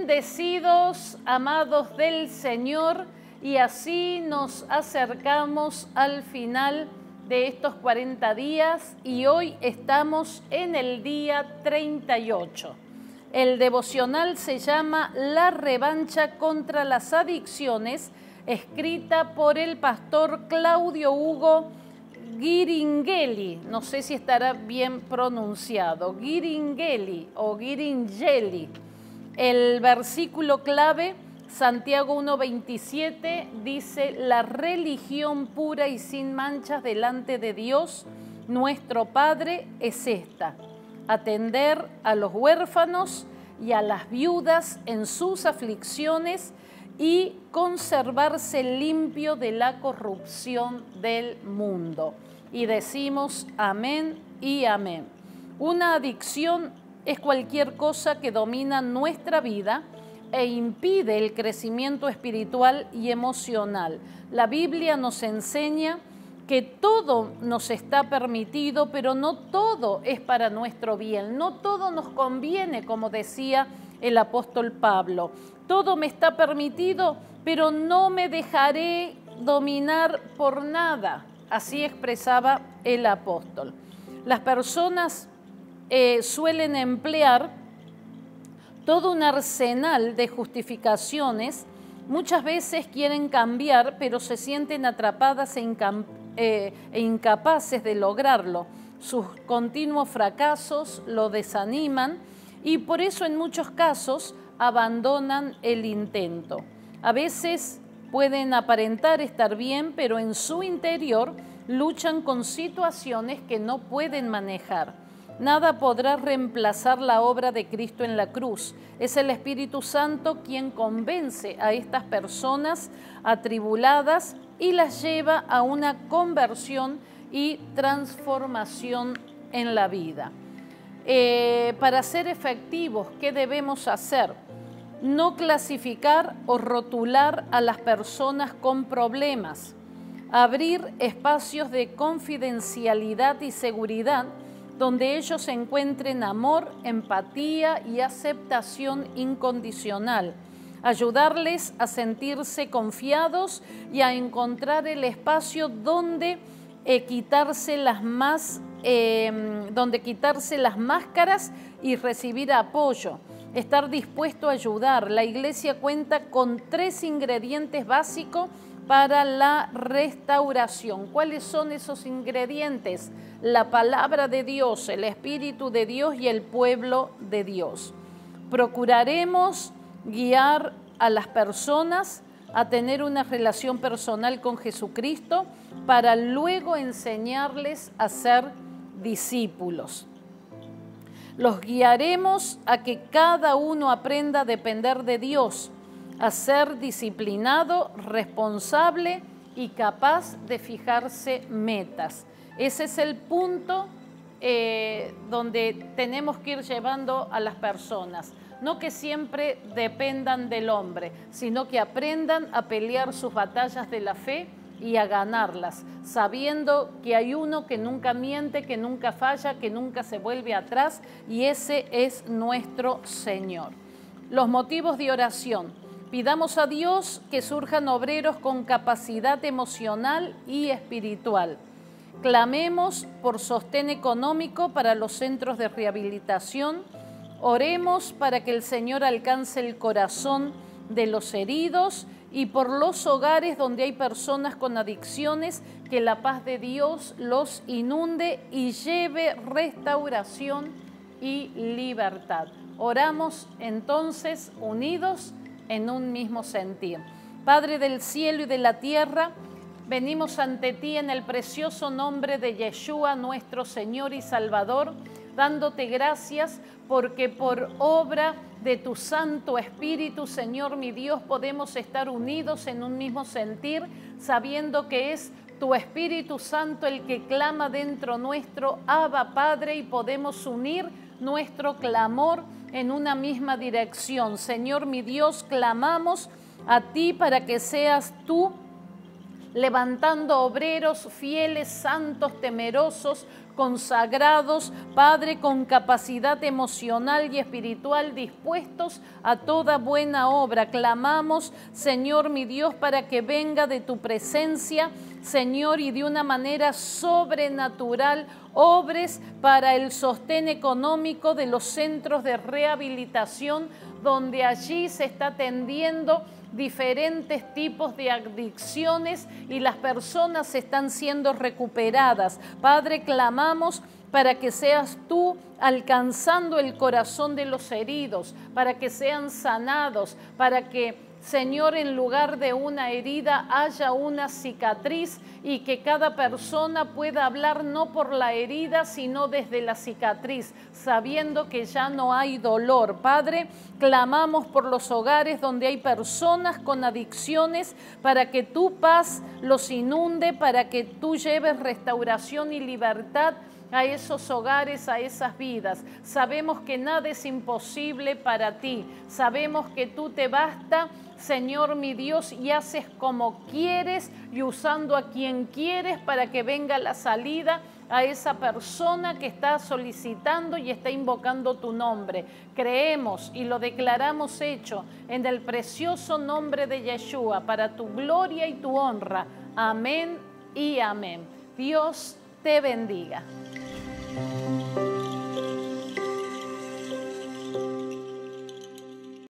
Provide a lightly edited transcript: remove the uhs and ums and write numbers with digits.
Bendecidos, amados del Señor, y así nos acercamos al final de estos 40 días y hoy estamos en el día 38. El devocional se llama La revancha contra las adicciones, escrita por el pastor Claudio Hugo Giringhelli, no sé si estará bien pronunciado, Giringhelli o Giringhelli. El versículo clave, Santiago 1:27, dice: la religión pura y sin manchas delante de Dios, nuestro Padre, es esta: atender a los huérfanos y a las viudas en sus aflicciones y conservarse limpio de la corrupción del mundo. Y decimos amén y amén. Una adicción es cualquier cosa que domina nuestra vida e impide el crecimiento espiritual y emocional. La Biblia nos enseña que todo nos está permitido, pero no todo es para nuestro bien, no todo nos conviene, como decía el apóstol Pablo. Todo me está permitido, pero no me dejaré dominar por nada. Así expresaba el apóstol. Las personas suelen emplear todo un arsenal de justificaciones. Muchas veces quieren cambiar, pero se sienten atrapadas e incapaces de lograrlo. Sus continuos fracasos lo desaniman y por eso en muchos casos abandonan el intento. A veces pueden aparentar estar bien, pero en su interior luchan con situaciones que no pueden manejar. Nada podrá reemplazar la obra de Cristo en la cruz. Es el Espíritu Santo quien convence a estas personas atribuladas y las lleva a una conversión y transformación en la vida. Para ser efectivos, ¿qué debemos hacer? No clasificar o rotular a las personas con problemas. Abrir espacios de confidencialidad y seguridad donde ellos encuentren amor, empatía y aceptación incondicional. Ayudarles a sentirse confiados y a encontrar el espacio donde quitarse las máscaras y recibir apoyo. Estar dispuesto a ayudar. La Iglesia cuenta con 3 ingredientes básicos para la restauración. ¿Cuáles son esos ingredientes? La palabra de Dios, el Espíritu de Dios y el pueblo de Dios. Procuraremos guiar a las personas a tener una relación personal con Jesucristo para luego enseñarles a ser discípulos. Los guiaremos a que cada uno aprenda a depender de Dios, a ser disciplinado, responsable y capaz de fijarse metas. Ese es el punto donde tenemos que ir llevando a las personas. No que siempre dependan del hombre, sino que aprendan a pelear sus batallas de la fe y a ganarlas, sabiendo que hay uno que nunca miente, que nunca falla, que nunca se vuelve atrás, y ese es nuestro Señor. Los motivos de oración. Pidamos a Dios que surjan obreros con capacidad emocional y espiritual. Clamemos por sostén económico para los centros de rehabilitación. Oremos para que el Señor alcance el corazón de los heridos y por los hogares donde hay personas con adicciones, que la paz de Dios los inunde y lleve restauración y libertad. Oramos entonces unidos en un mismo sentir. Padre del cielo y de la tierra, venimos ante ti en el precioso nombre de Yeshua, nuestro Señor y Salvador, dándote gracias porque por obra de tu Santo Espíritu, Señor mi Dios, podemos estar unidos en un mismo sentir, sabiendo que es tu Espíritu Santo el que clama dentro nuestro, Abba Padre, y podemos unir nuestro clamor en una misma dirección. Señor mi Dios, clamamos a ti para que seas tú levantando obreros fieles, santos, temerosos, consagrados, Padre, con capacidad emocional y espiritual, dispuestos a toda buena obra. Clamamos, Señor mi Dios, para que venga de tu presencia, Señor, y de una manera sobrenatural obres para el sostén económico de los centros de rehabilitación, donde allí se está atendiendo diferentes tipos de adicciones y las personas están siendo recuperadas. Padre, clamamos para que seas tú alcanzando el corazón de los heridos, para que sean sanados, para que, Señor, en lugar de una herida haya una cicatriz y que cada persona pueda hablar no por la herida, sino desde la cicatriz, sabiendo que ya no hay dolor. Padre, clamamos por los hogares donde hay personas con adicciones, para que tu paz los inunde, para que tú lleves restauración y libertad a esos hogares, a esas vidas. Sabemos que nada es imposible para ti. Sabemos que tú te basta, Señor mi Dios, y haces como quieres y usando a quien quieres para que venga la salida a esa persona que está solicitando y está invocando tu nombre. Creemos y lo declaramos hecho en el precioso nombre de Yeshua, para tu gloria y tu honra. Amén y amén. Dios te bendiga.